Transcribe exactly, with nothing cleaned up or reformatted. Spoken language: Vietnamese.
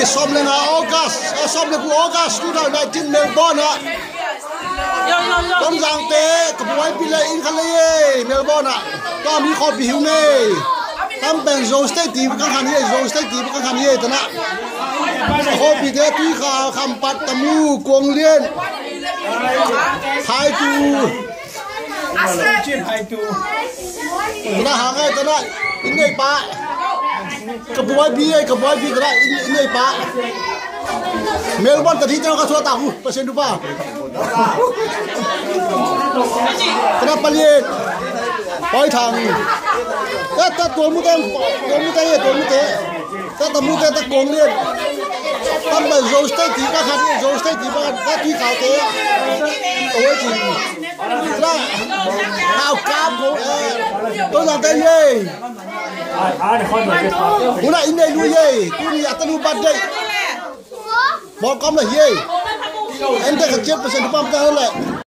som lên là August som lên của August two thousand nineteen Melbourne ạ con giang tếกับไว้ปีเลยอินคันเลยเมลเบิร์นอ่ะก็มีข้อผิวนี่ทำเป็นโซสเตตีกันขันยี่โซสเตตีกันขันยี่แต่นะข้อผิดเท่ที่ข่าวคำปัดตะมูกวงเลี้ยนไทยจูนะหางไอ้แต่นะอินเนยปะกับไว้ปีไอ้กับไว้ปีก็ได้อินเนยปะเมลเบิร์นแต่ที่เจ้าก็ชัวร์ตาหูเปอร์เซ็นต์ดูป่ะkenapa lihat poi thang ta ta tua mu tang tua mu tay tua mu te ta ta mu te ta kong lian ta ba zo stay ti ba khan zo stay ti ba ta ti khao te oi chi la hao cam ko tôi làm tay ye u na in đây lui ye tu ni ta lu bad đây bỏ com là ye em ta khắc chết persen tu pam ta lại